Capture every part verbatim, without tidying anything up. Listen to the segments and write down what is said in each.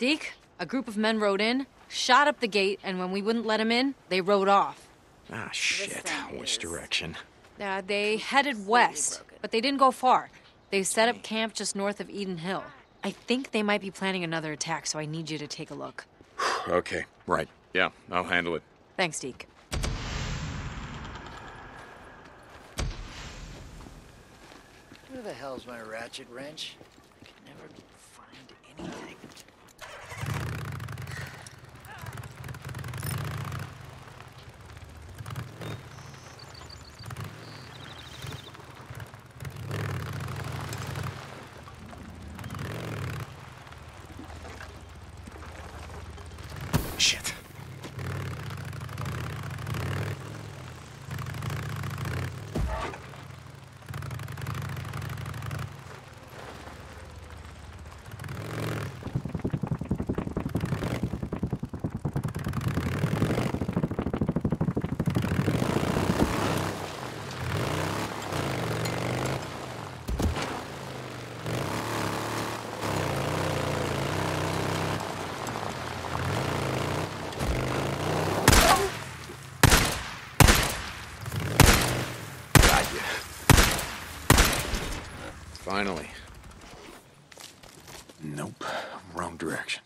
Deke, a group of men rode in, shot up the gate, and when we wouldn't let them in, they rode off. Ah, shit. Which direction? Uh, they headed west, but they didn't go far. They set up camp just north of Eden Hill. I think they might be planning another attack, so I need you to take a look. Okay, right. Yeah, I'll handle it. Thanks, Deke. Where the hell's my ratchet wrench? I can never find anything. Shit. Finally. Nope. Wrong direction.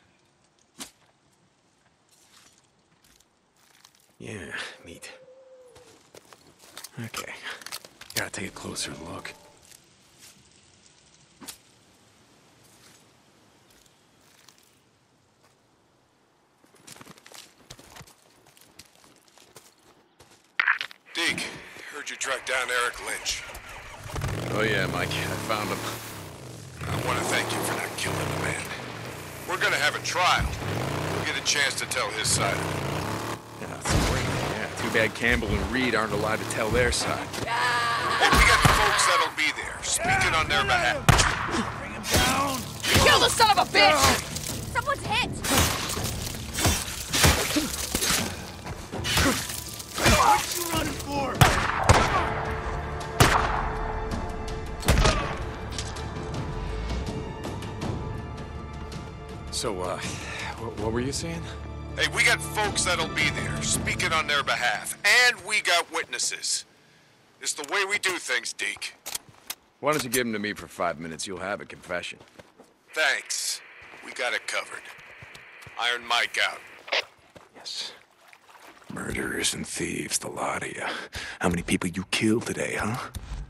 Yeah, neat. Okay. Gotta take a closer look. Deke, heard you tracked down Eric Lynch. Oh yeah, Mike. I found him. I want to thank you for not killing the man. We're gonna have a trial. We'll get a chance to tell his side. Yeah, that's great. Yeah, too bad Campbell and Reed aren't allowed to tell their side. Hey, we got folks that'll be there, speaking on their behalf. Bring him down! Kill the son of a bitch! Someone's hit! What you running for? So, uh, what, what were you saying? Hey, we got folks that'll be there, speaking on their behalf. And we got witnesses. It's the way we do things, Deke. Why don't you give him to me for five minutes? You'll have a confession. Thanks. We got it covered. Iron Mike out. Yes. Murderers and thieves, the lot of you. How many people you killed today, huh?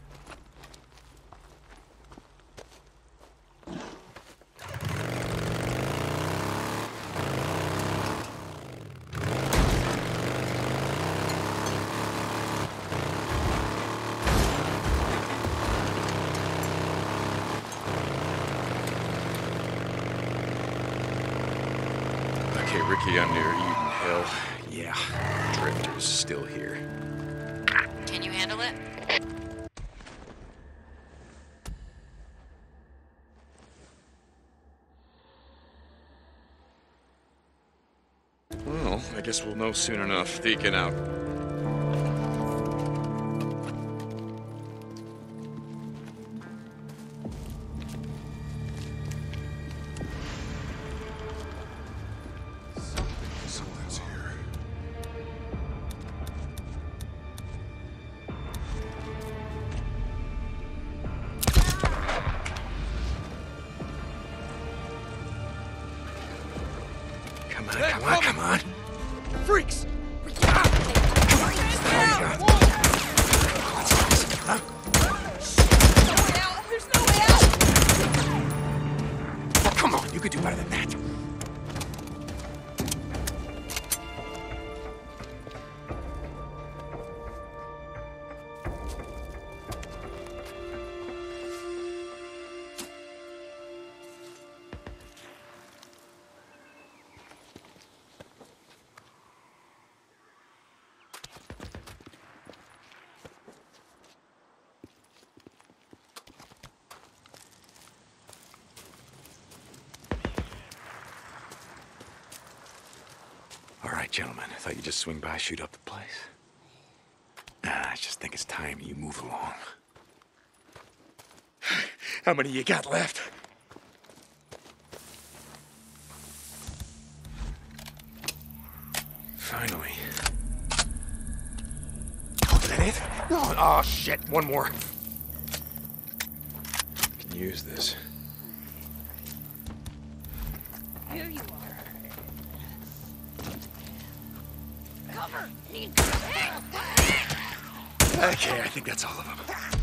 Okay, Ricky, I'm near Eden Hill. Yeah, Drifter's still here. Can you handle it? Well, I guess we'll know soon enough. Deacon out. Someone's here. Come on, come on, come on. Freaks! There's no way out! Oh, come on, you could do better than that. All right, gentlemen. I thought you'd just swing by, shoot up the place. Ah, I just think it's time you move along. How many you got left? Oh, shit. One more. Can use this. Here you are. Cover! Okay, I think that's all of them.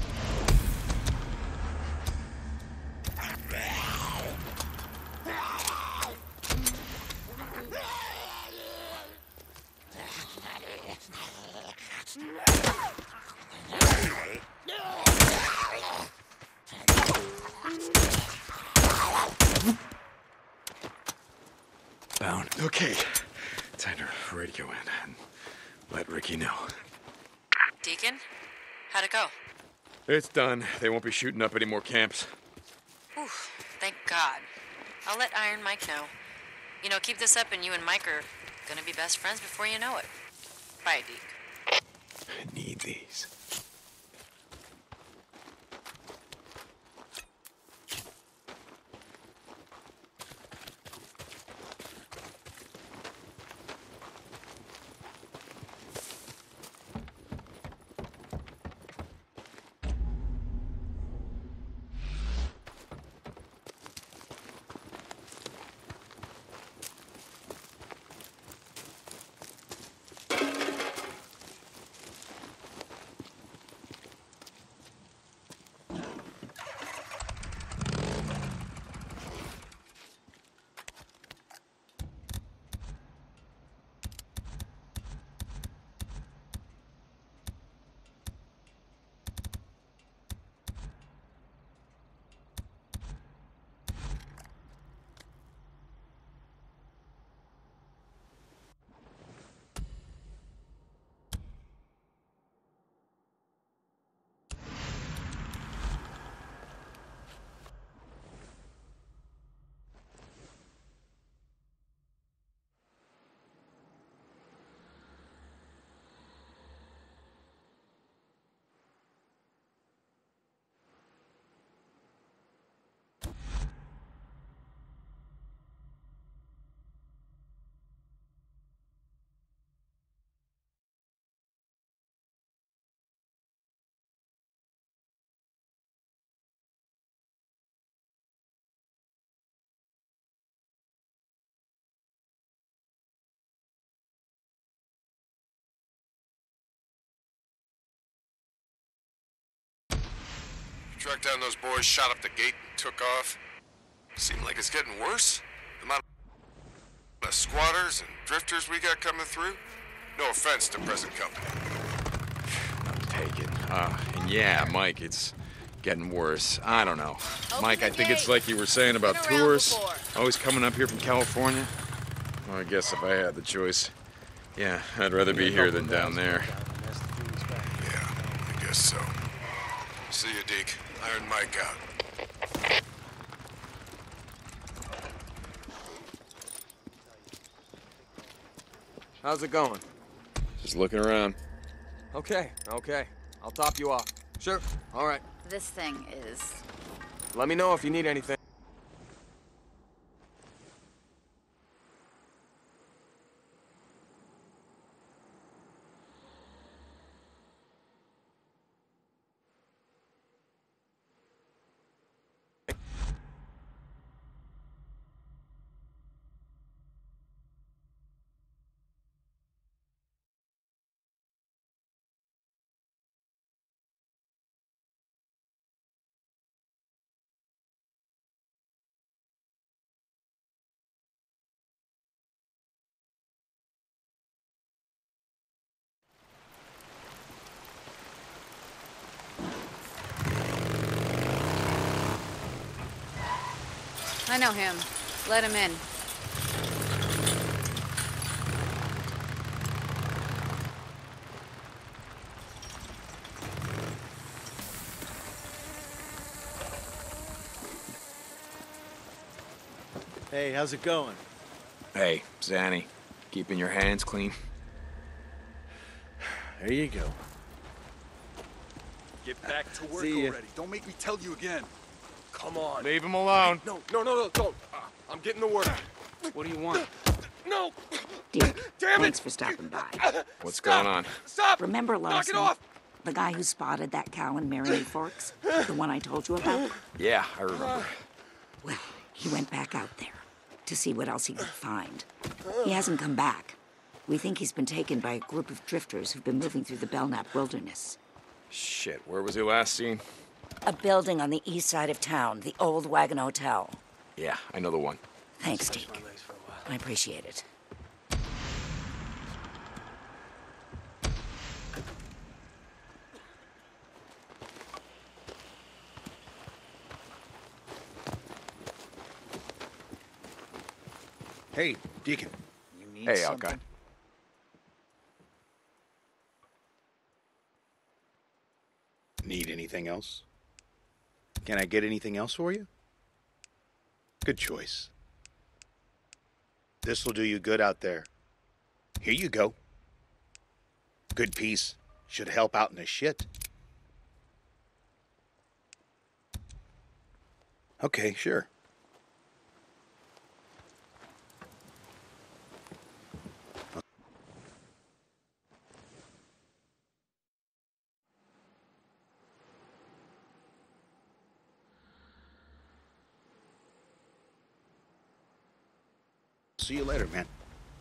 Bound. Okay. Time to radio in and let Ricky know. Deacon? How'd it go? It's done. They won't be shooting up any more camps. Whew, thank God. I'll let Iron Mike know. You know, keep this up and you and Mike are gonna be best friends before you know it. Bye, Deke. I need these. Tracked down those boys, shot up the gate, and took off. Seemed like it's getting worse. The amount of squatters and drifters we got coming through. No offense to present company. I'm taken. Uh, and yeah, Mike, it's getting worse. I don't know. Mike, I think it's like you were saying about tourists always coming up here from California. Well, I guess if I had the choice, yeah, I'd rather be here than down there. Yeah, I guess so. See you, Deke. Iron Mike out. How's it going? Just looking around. Okay, okay. I'll top you off. Sure, all right. This thing is... Let me know if you need anything. I know him. Let him in. Hey, how's it going? Hey, Zanny, keeping your hands clean? There you go. Get back to work See ya. already. Don't make me tell you again. Come on. Leave him alone. No, no, no, no, don't. Uh, I'm getting to work. What do you want? No! Dick, Damn it! thanks for stopping by. What's Stop! going on? Stop! Remember Knock last it night? off! The guy who spotted that cow in Marion Forks? The one I told you about? Yeah, I remember. Well, he went back out there to see what else he could find. He hasn't come back. We think he's been taken by a group of drifters who've been moving through the Belknap wilderness. Shit, where was he last seen? A building on the east side of town, the old Wagon Hotel. Yeah, I know the one. Thanks, Deke. I appreciate it. Hey, Deacon. You need Hey, something? Alki. Need anything else? Can I get anything else for you? Good choice. This'll do you good out there. Here you go. Good piece. Should help out in the shit. Okay, sure. See you later, man.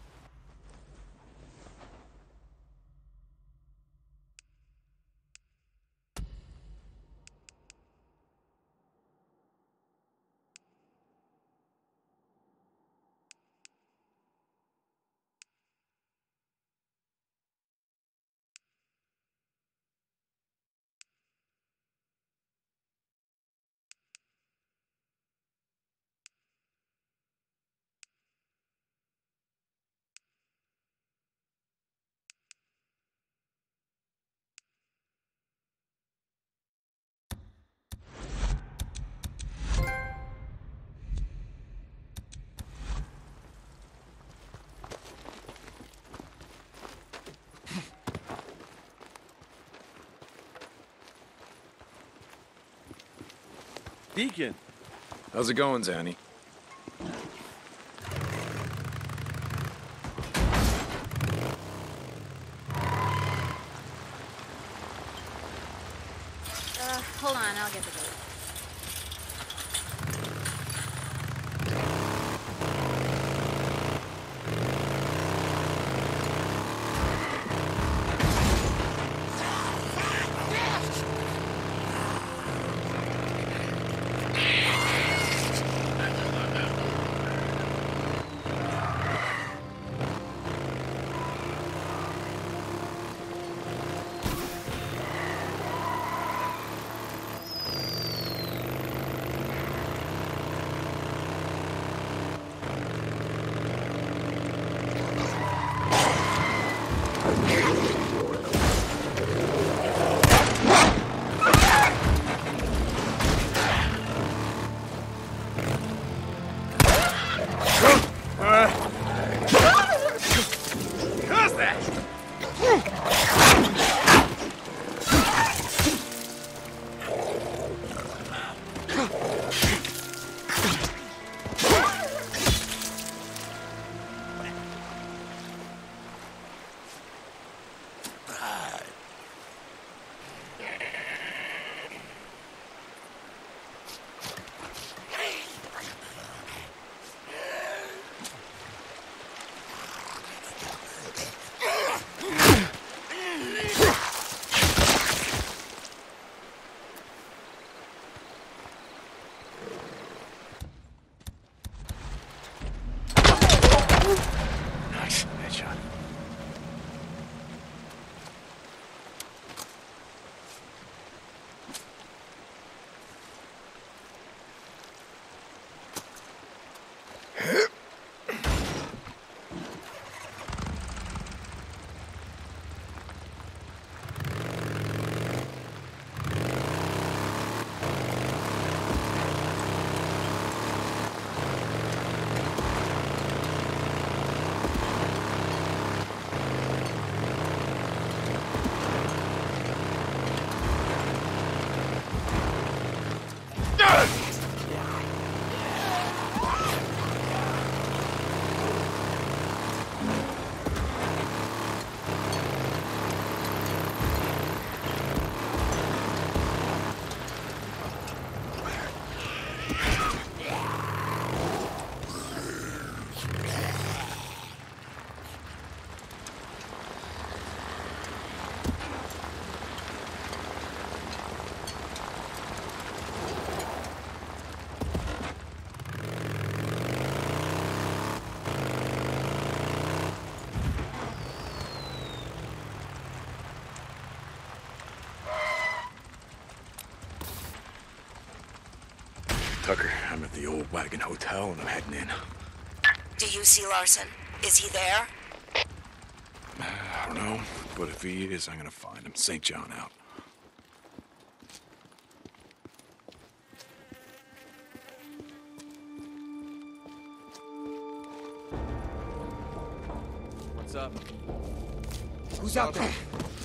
Deacon. How's it going, Zanny? Uh, hold on, I'll get the boat. Tucker, I'm at the old Wagon Hotel and I'm heading in. Do you see Larson? Is he there? I don't know, but if he is, I'm gonna find him. Saint John out. What's up? Who's out there?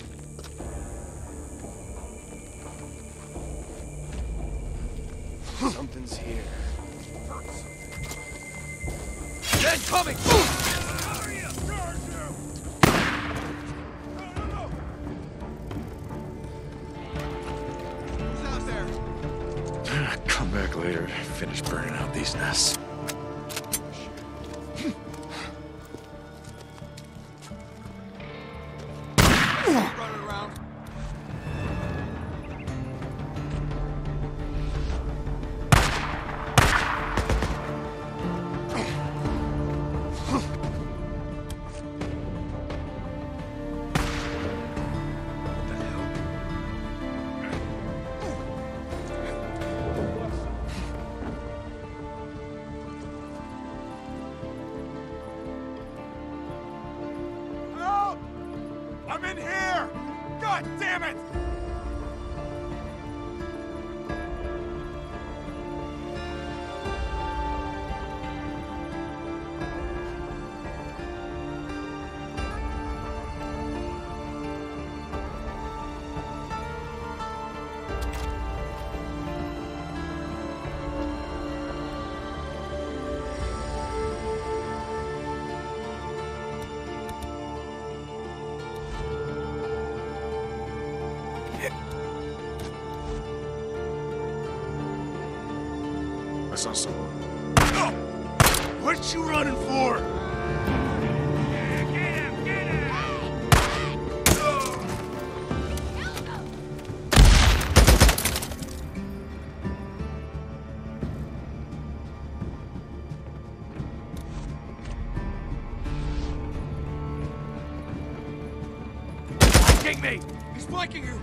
Something's here. Men coming! Come back later, finish burning out these nests. Running around. Help! I'm in here! God damn it! I saw someone. No! What you running for? Get him! Get him! Flanking me! He's flanking you!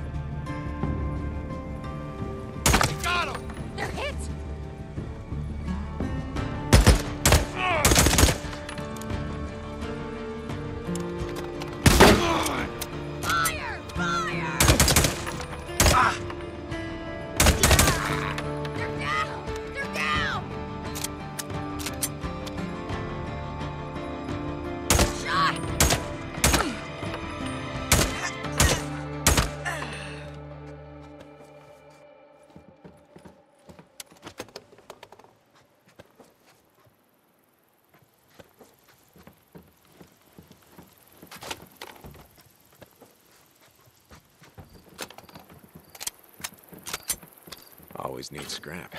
Got him! They're hit! Fire! Fire! Ah! They're down! They're down! Shot! Always need scrap.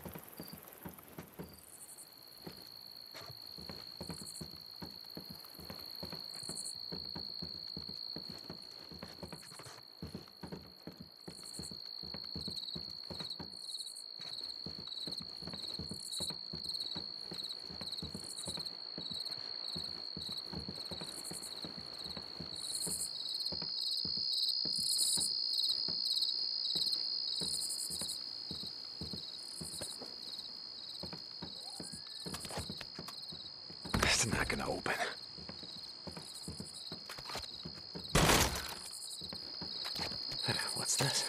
It's not gonna open. What's this?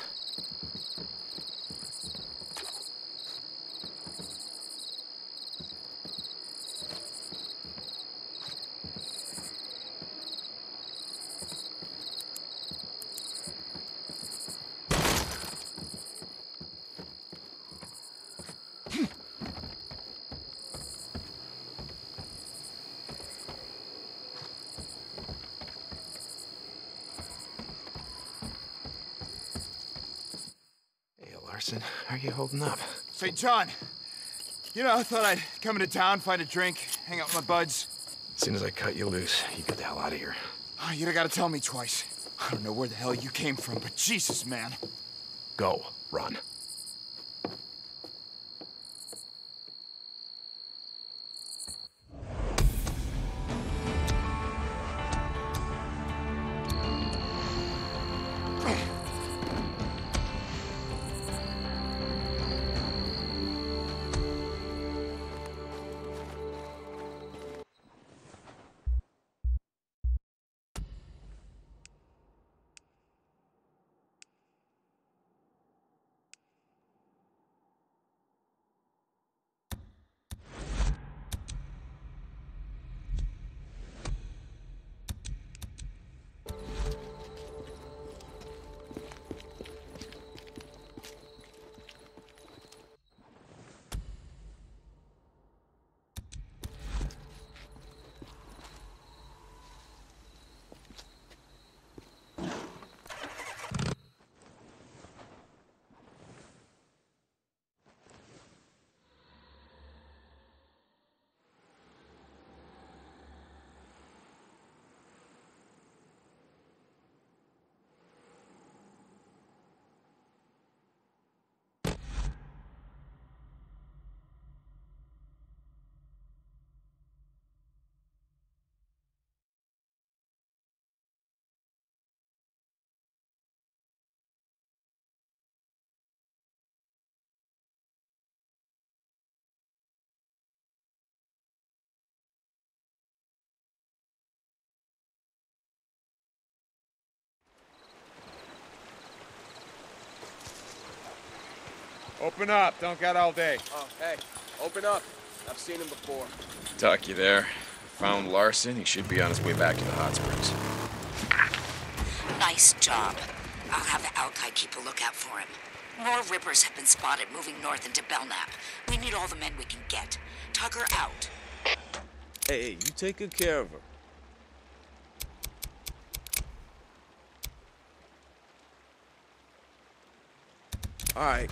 Larson, how are you holding up? Saint John, you know, I thought I'd come into town, find a drink, hang out with my buds. As soon as I cut you loose, you get the hell out of here. Oh, you don't gotta tell me twice. I don't know where the hell you came from, but Jesus, man. Go. Run. Open up. Don't got all day. Oh, hey, open up. I've seen him before. Tuck, you there? Found Larson. He should be on his way back to the hot springs. Nice job. I'll have Alki keep a lookout for him. More Rippers have been spotted moving north into Belknap. We need all the men we can get. Tucker out. Hey, hey, you take good care of her. All right.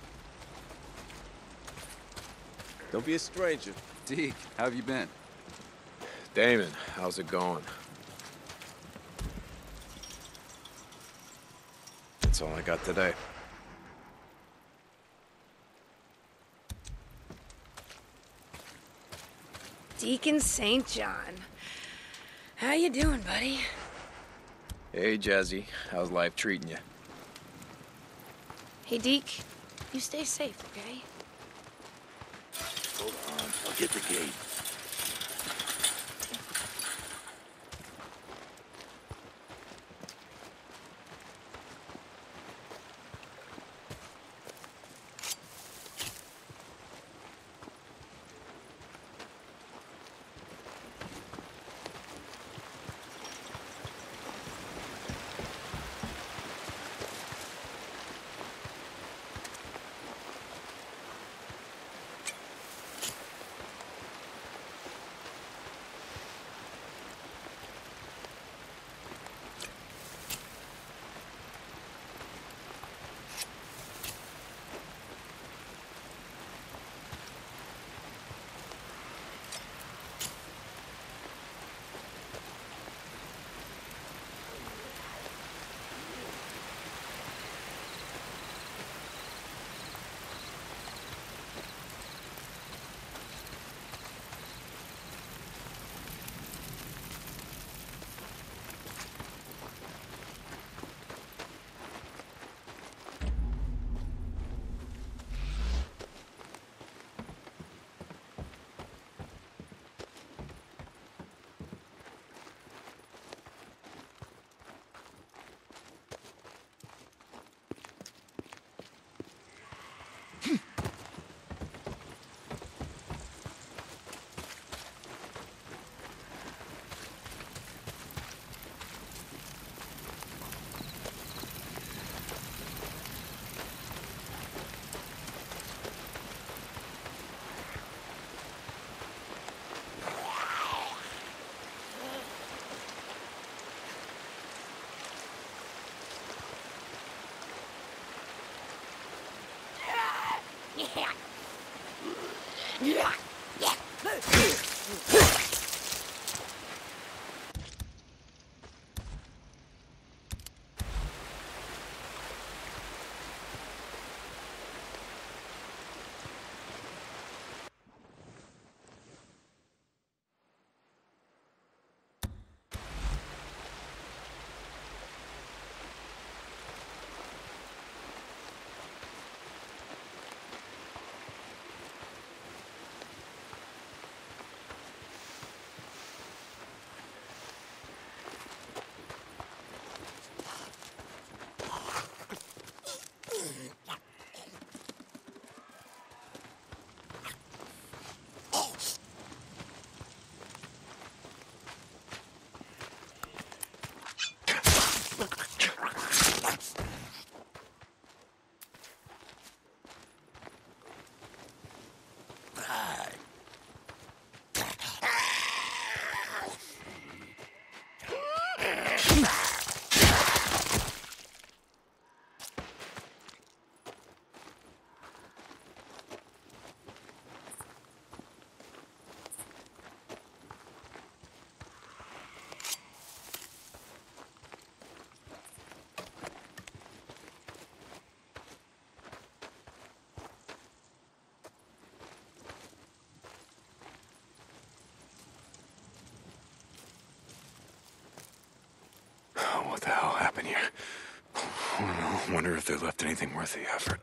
Don't be a stranger. Deke, how have you been? Damon, how's it going? That's all I got today. Deacon Saint John. How you doing, buddy? Hey, Jazzy. How's life treating you? Hey, Deke. You stay safe, okay? Hold on, I'll get the gate. What the hell happened here? I don't know. Wonder if they left anything worth the effort.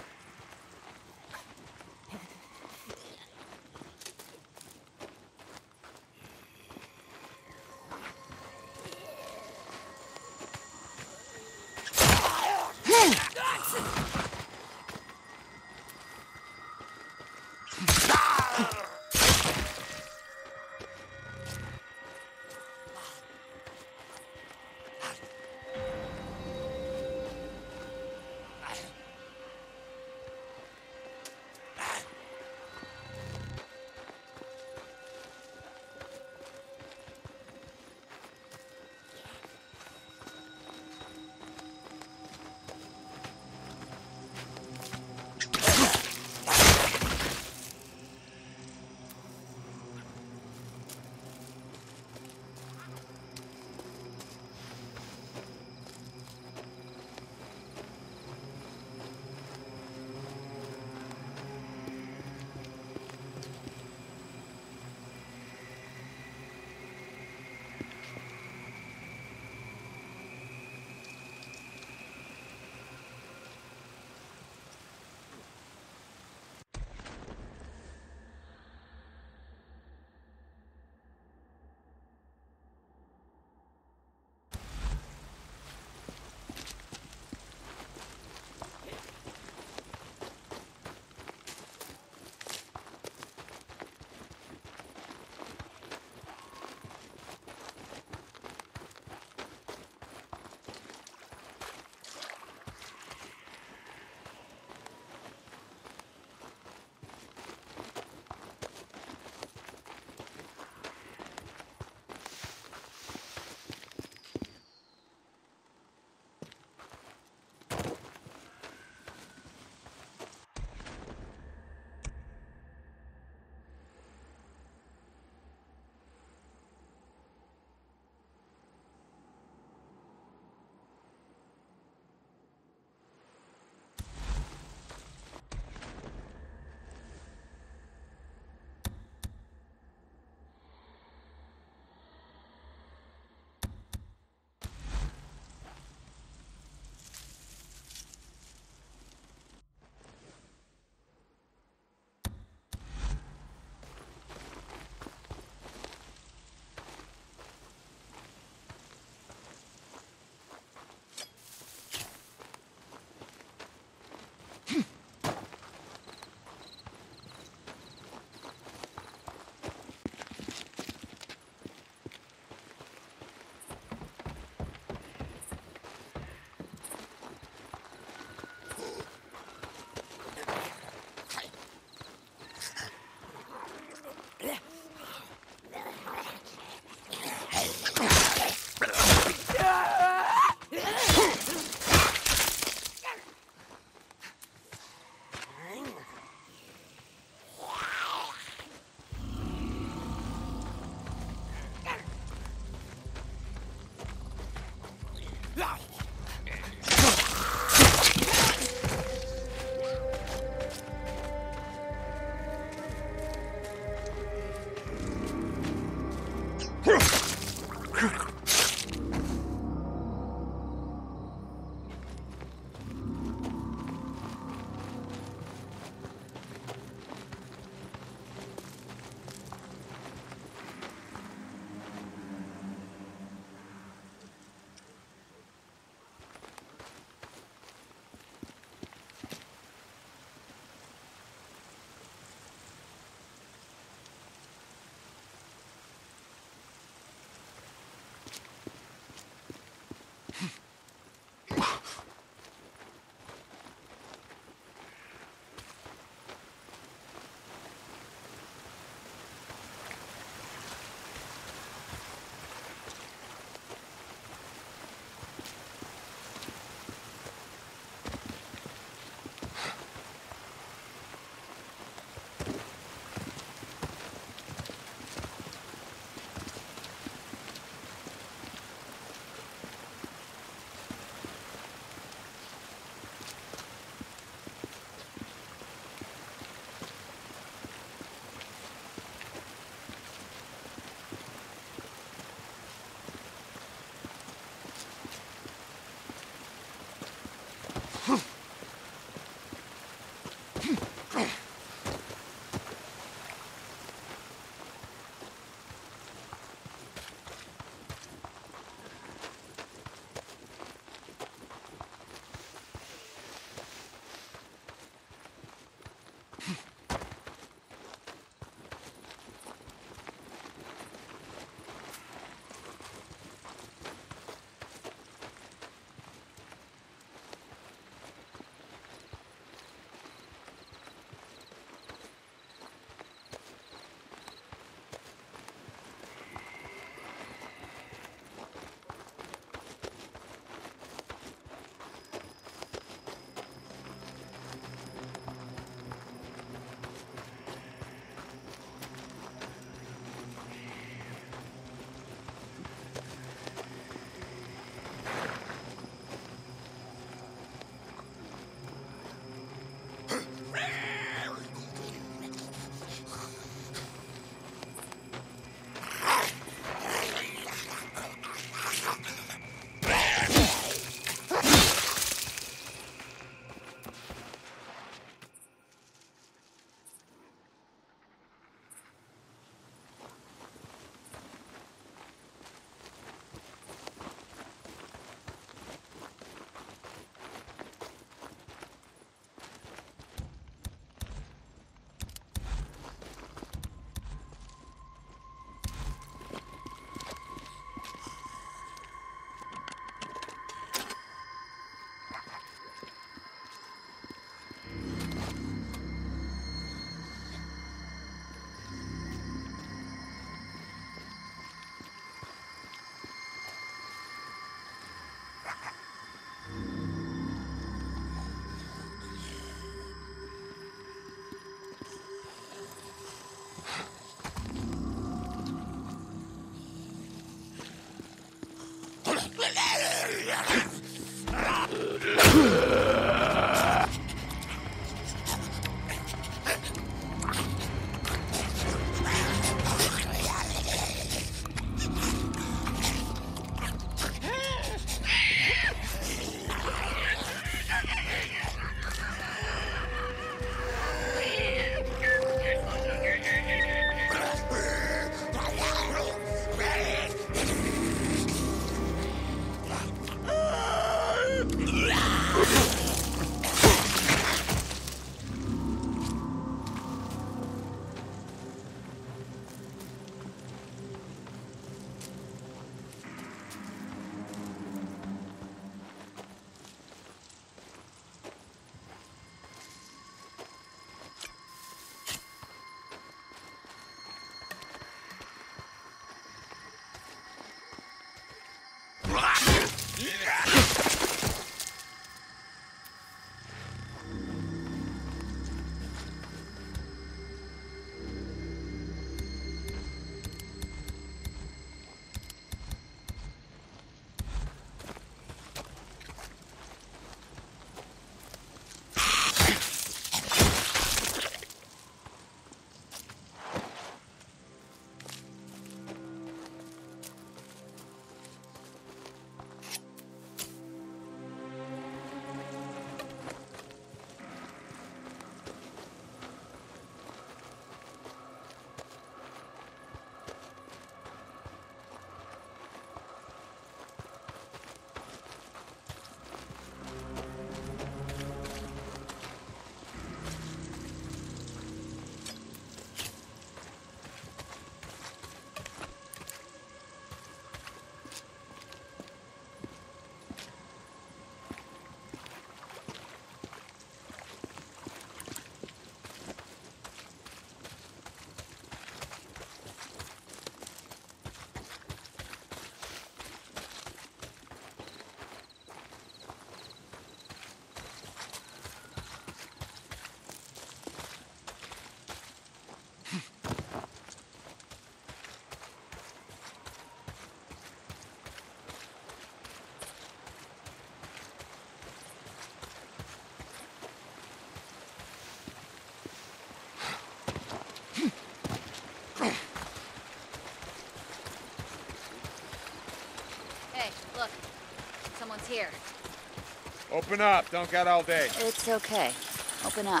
Hey, look. Someone's here. Open up. Don't got all day. It's okay. Open up.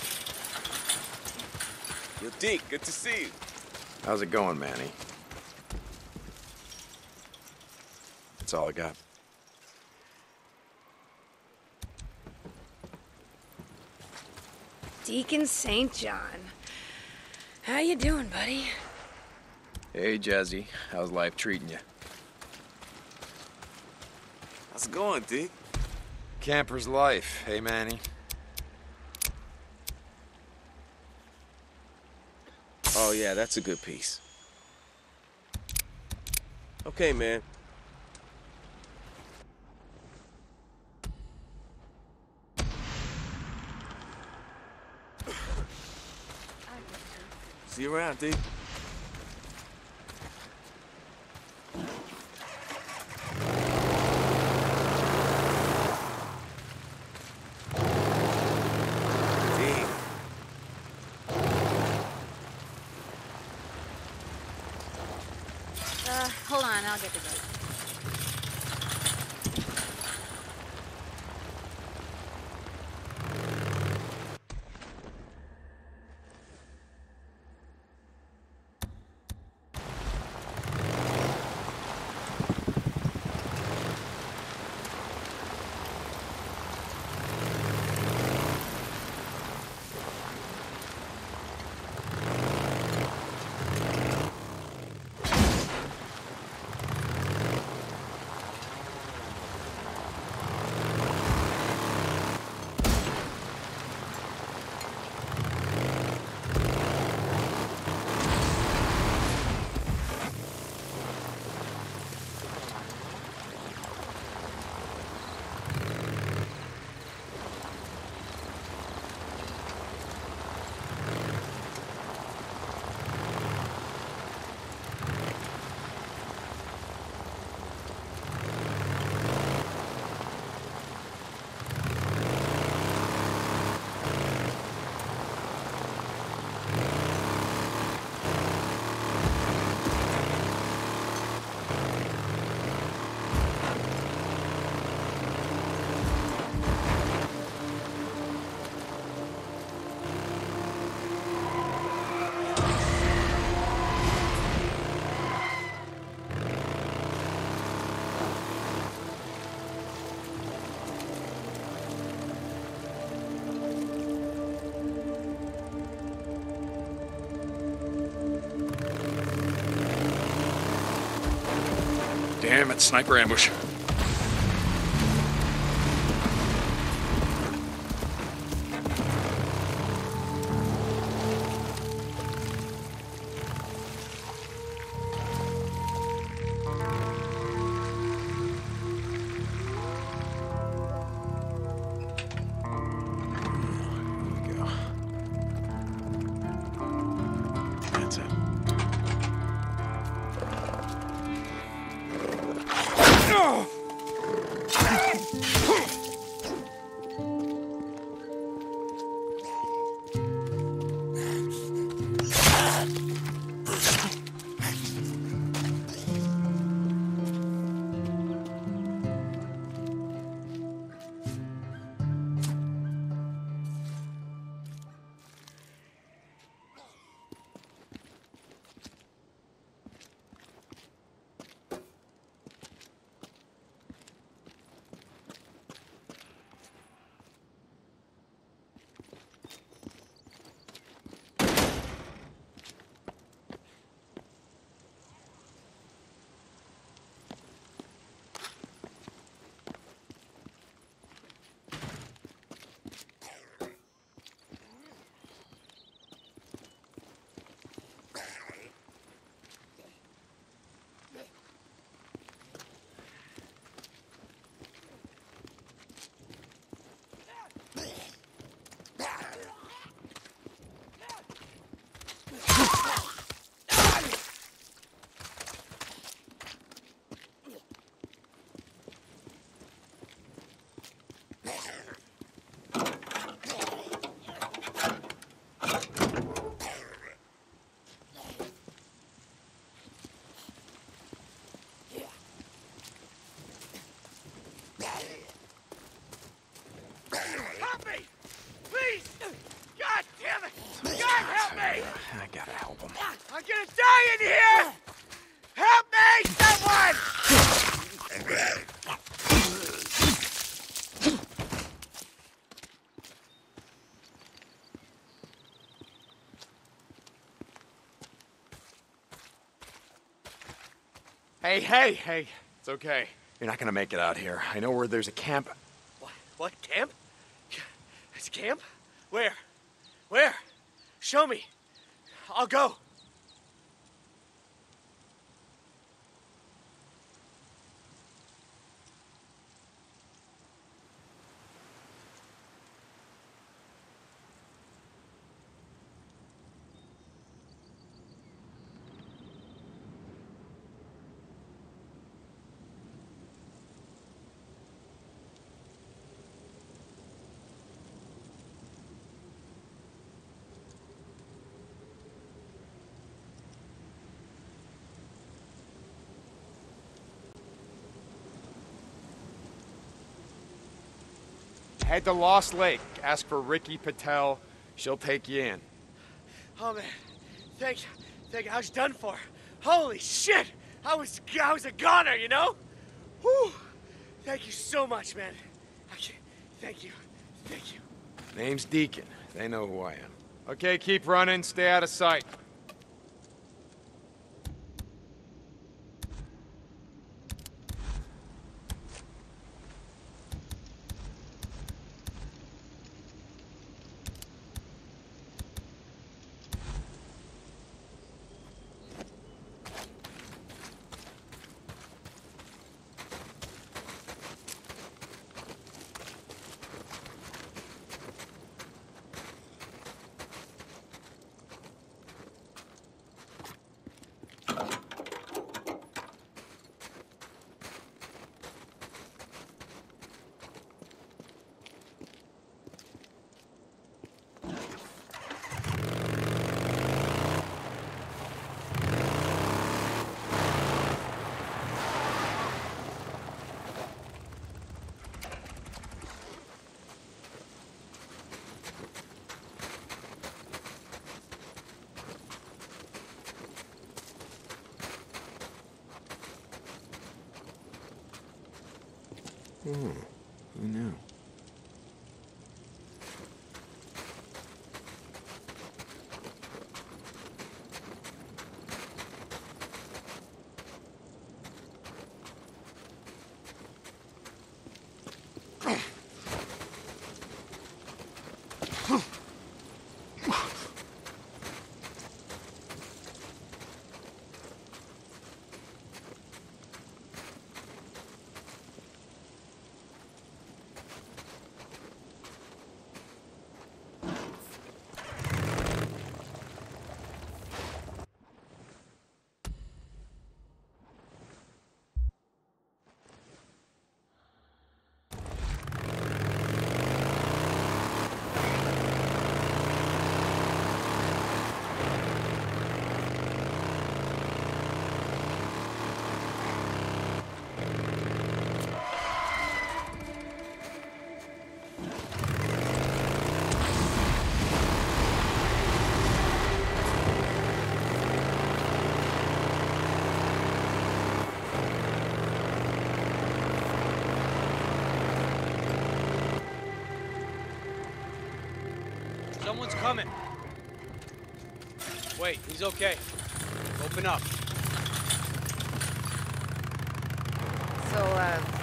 Yo, Deke, good to see you. How's it going, Manny? That's all I got. Deacon Saint John. How you doing, buddy? Hey, Jazzy. How's life treating you? How's it going, Deke? Camper's life. Hey, Manny. Oh, yeah, that's a good piece. Okay, man. See you around, Deke. Uh, hold on, I'll get the gate. Damn it, sniper ambush. Hey, hey, hey. It's okay. You're not gonna make it out here. I know where there's a camp. What? What? Camp? It's a camp? Where? Where? Show me. I'll go. Head to Lost Lake. Ask for Ricky Patel. She'll take you in. Oh man, thank you, thank you. I was done for. Holy shit! I was, I was a goner, you know. Whew. Thank you so much, man. I can't, thank you, thank you. Name's Deacon. They know who I am. Okay, keep running. Stay out of sight. Oh, who knew? Someone's coming. Wait, he's okay. Open up. So, uh,